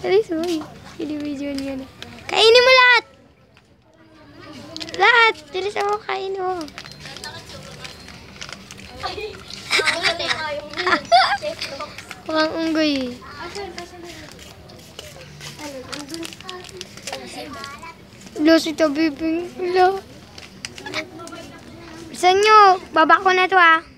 Alis mo eh. Video niya na. Kainin mo lahat! Lahat! Bilis ako kainin mo. Mukhang unggoy. Losi to bibing. Saan nyo? Baba ko na to ah.